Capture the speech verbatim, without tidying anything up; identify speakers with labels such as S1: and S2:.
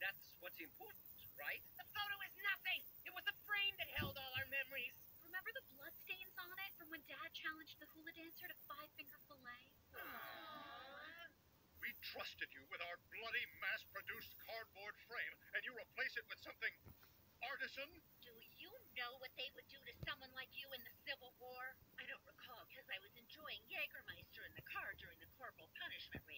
S1: That's what's important, right?
S2: The photo is nothing. It was the frame that held all our memories.
S3: Remember the bloodstains on it from when Dad challenged the hula dancer to five-finger fillet?
S4: We trusted you with our bloody mass-produced cardboard frame, and you replace it with something artisan?
S5: Do you know what they would do to someone like you in the Civil War? I don't recall, because I was enjoying Jägermeister in the car during the corporal punishment